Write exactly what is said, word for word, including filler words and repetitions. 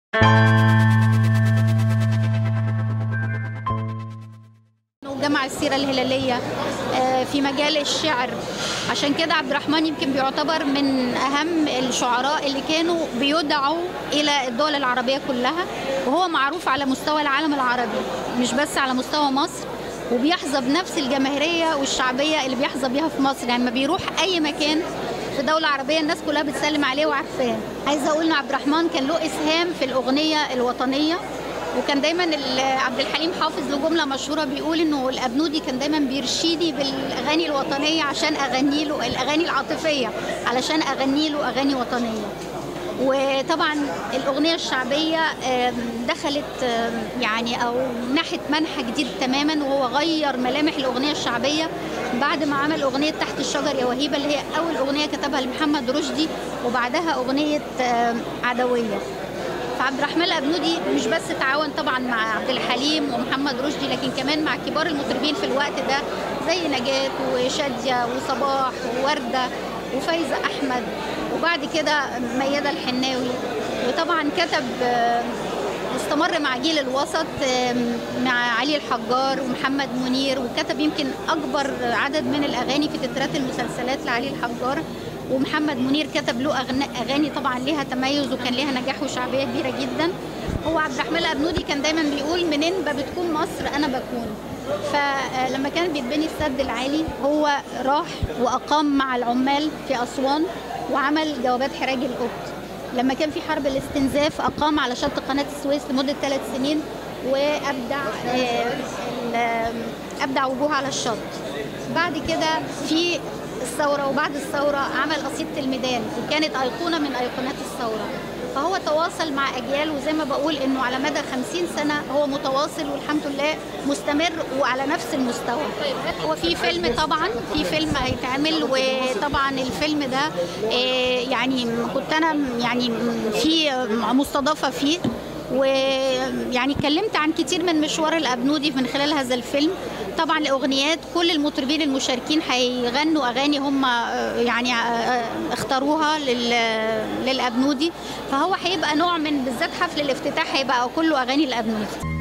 وجمع السيرة الهلالية في مجال الشعر. عشان كده عبد الرحمن يمكن بيعتبر من أهم الشعراء اللي كانوا بيدعوا إلى الدول العربية كلها، وهو معروف على مستوى العالم العربي مش بس على مستوى مصر، وبيحظى بنفس الجماهيرية والشعبية اللي بيحظى بيها في مصر. يعني لما بيروح أي مكان في دولة عربية الناس كلها بتسلم عليه وعارفاه. عايزة أقول إن عبد الرحمن كان له إسهام في الأغنية الوطنية، وكان دايما عبد الحليم حافظ له جمله مشهوره بيقول انه الابنودي كان دايما بيرشيدي بالاغاني الوطنيه عشان اغني له الاغاني العاطفيه، علشان اغني له اغاني وطنيه. وطبعا الاغنيه الشعبيه دخلت يعني او نحت منحى جديد تماما، وهو غير ملامح الاغنيه الشعبيه بعد ما عمل اغنيه تحت الشجر يا وهيبه اللي هي اول اغنيه كتبها لمحمد رشدي، وبعدها اغنيه عدويه. فعبد الرحمن الابنودي مش بس تعاون طبعا مع عبد الحليم ومحمد رشدي، لكن كمان مع كبار المطربين في الوقت ده زي نجاة وشادية وصباح ووردة وفايزة أحمد، وبعد كده ميادة الحناوي. وطبعا كتب استمر مع جيل الوسط مع علي الحجار ومحمد منير، وكتب يمكن أكبر عدد من الأغاني في تترات المسلسلات لعلي الحجار. ومحمد منير كتب له أغاني طبعا ليها تميز وكان ليها نجاح وشعبية كبيرة جدا. هو عبد الرحمن الابنودي كان دايما بيقول منين ما بتكون مصر أنا بكون. فلما كان بيتبني السد العالي هو راح وأقام مع العمال في أسوان وعمل جوابات حراج القبط. لما كان في حرب الاستنزاف أقام على شط قناة السويس لمدة ثلاث سنين وأبدع أبدع وجوه على الشط. بعد كده في الثورة وبعد الثورة عمل قصيدة الميدان، وكانت أيقونة من أيقونات الثورة. فهو تواصل مع أجيال، وزي ما بقول إنه على مدى خمسين سنة هو متواصل والحمد لله مستمر وعلى نفس المستوى. هو في فيلم طبعا في فيلم هيتعمل، وطبعا الفيلم ده يعني كنت أنا يعني في مستضافة فيه، ويعني اتكلمت عن كتير من مشوار الابنودي من خلال هذا الفيلم. طبعا الاغنيات كل المطربين المشاركين هيغنوا اغاني هم يعني اختاروها للابنودي، فهو هيبقى نوع من بالذات حفل الافتتاح هيبقى كله اغاني الابنودي.